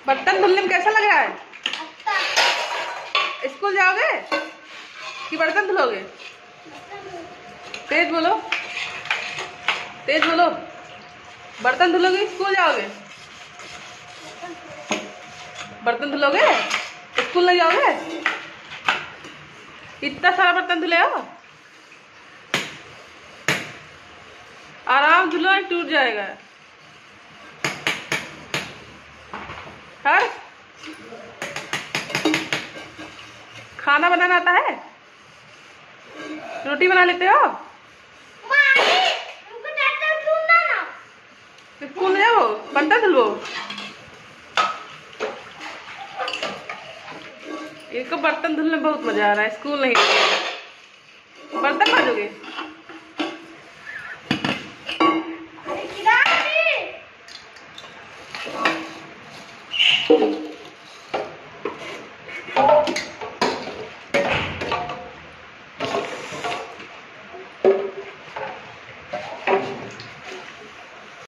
बर्तन धुलने में कैसा लग रहा है? स्कूल जाओगे कि बर्तन धुलोगे? तेज बोलो, तेज बोलो। बर्तन धुलोगे स्कूल जाओगे? बर्तन धुलोगे स्कूल नहीं जाओगे? इतना सारा बर्तन धुले हो, आराम धुलो, टूट जाएगा। हर खाना बनाना आता है? रोटी बना लेते हो? स्कूल जाओ बर्तन धुलो। इनको बर्तन धुलने में बहुत मजा आ रहा है, स्कूल नहीं बर्तन मांजोगे?